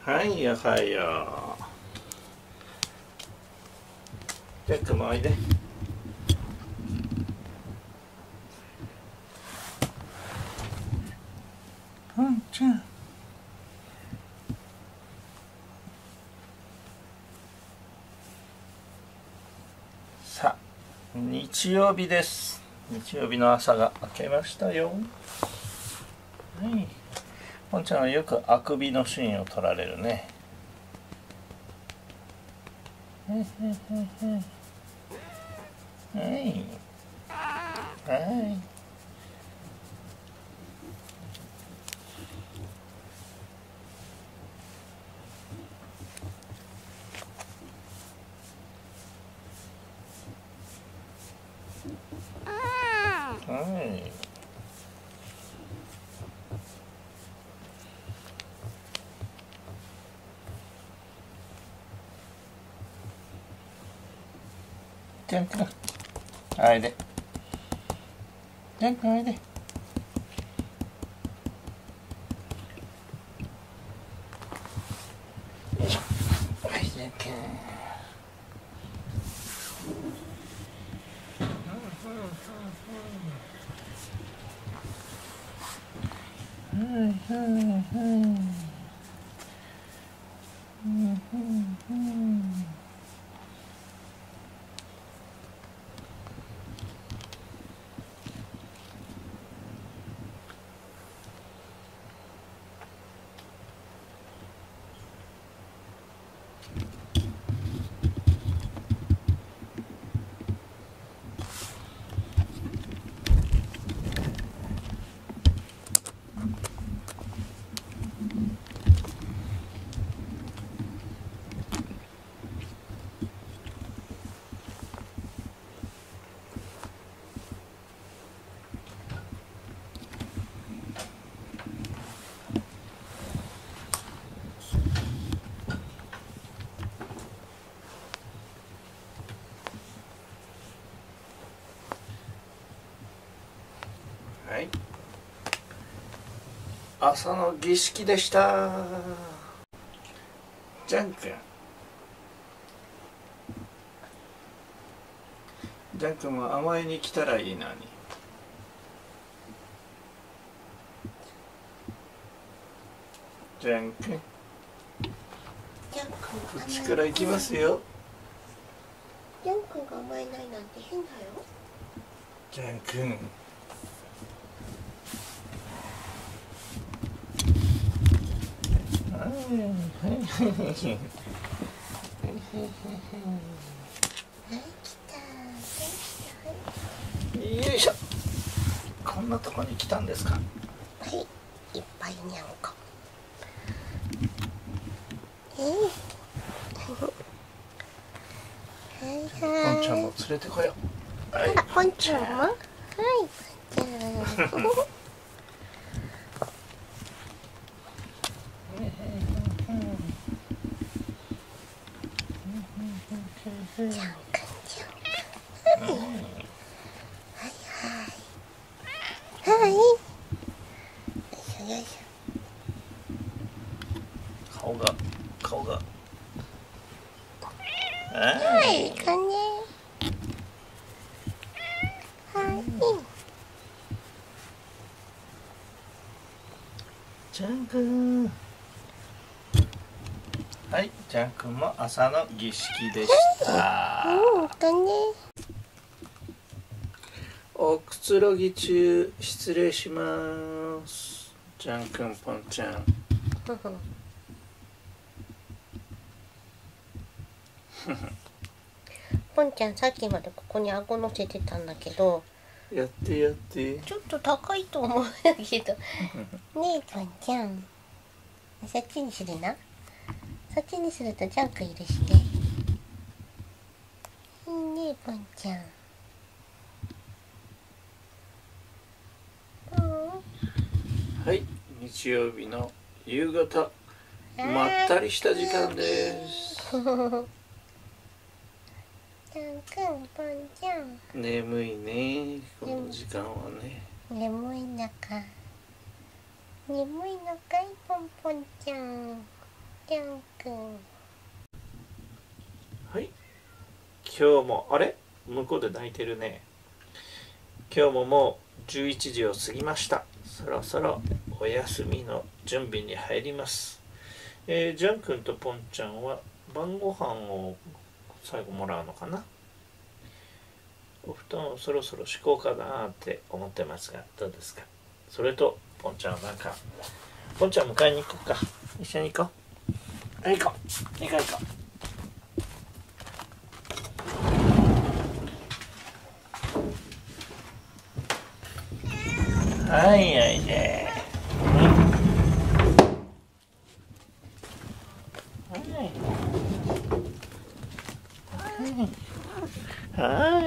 はいよはいよ。じゃあくもおいで。ちゃん。さあ日曜日です。日曜日の朝が明けましたよ。はい。ポンちゃんはよくあくびのシーンを撮られるね。はいはい。はい。ジャン君、おいで。ジャン君おいで。よいしょ。はい、ジャン君。はい、朝の儀式でした。ジャン君、ジャン君も甘えに来たらいいのに。ジャン君、こっちから行きますよ。 ジャン君が甘えないなんて変だよ。 ジャン君、よいしょ。こんなとこに来たんですか。 はい、いっぱいにゃんこ。はいはい。 ポンちゃんも連れてこよう。はい、 ポンちゃんも。はい、ポンちゃん。ジャン君、ジャン君。はいはい。はい。よいしょよいしょ。 顔が。 はい、いいかね。はい。 ジャン君。はい、ジャン君も朝の儀式でした。おくつろぎ中、失礼します。ジャン君、ポンちゃん。 ポンちゃん、さっきまでここに顎乗せてたんだけど、 やってちょっと高いと思うんだけど。ねえ、ポンちゃん。そっちにするな。そっちにするとジャン君いるしね。いいね、ポンちゃん。 はい、日曜日の夕方、まったりした時間です。 ジャン君、ポンちゃん。 眠いね、この時間はね。 眠いのか。眠いのかい、ポンポンちゃん。 ジャン君。 はい、今日もあれ向こうで泣いてるね。今日ももう11時を過ぎました。そろそろお休みの準備に入ります。ジャン君とポンちゃんは晩ご飯を最後もらうのかな。お布団をそろそろ敷こうかなって思ってますが、どうですか。それとポンちゃんはなんか、ポンちゃん迎えに行こうか。一緒に行こう。行こう行こう行こう。はい、おいで。はい。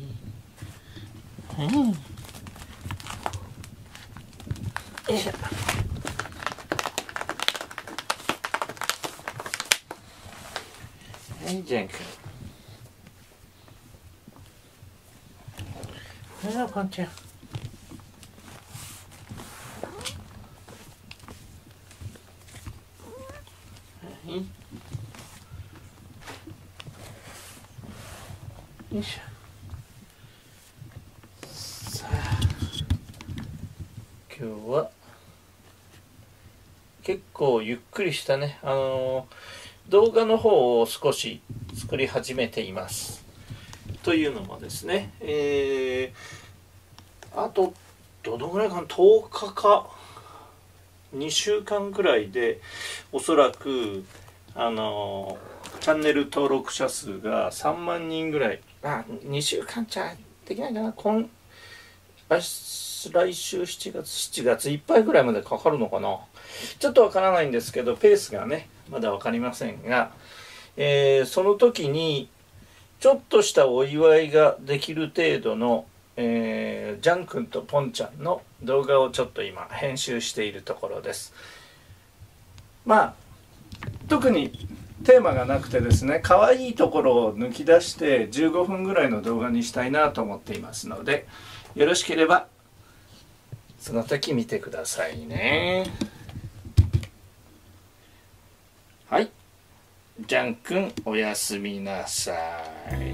よいしょ。はい、ジャン君。はい、ポンちゃん。はい。よいしょ。さあ、今日は結構ゆっくりしたね、動画の方を少し作り始めています。というのもですね、あとどのぐらいかな、10日か2週間ぐらいでおそらくチャンネル登録者数が3万人ぐらい、2週間じゃできないかな。来週7月いっぱいぐらいまでかかるのかな。ちょっとわからないんですけど、ペースがねまだ分かりませんが、その時にちょっとしたお祝いができる程度の、ジャン君とポンちゃんの動画をちょっと今編集しているところです。まあ特にテーマがなくてですね、可愛いところを抜き出して15分ぐらいの動画にしたいなと思っていますので、よろしければその時見てくださいね。はい、ジャン君おやすみなさい。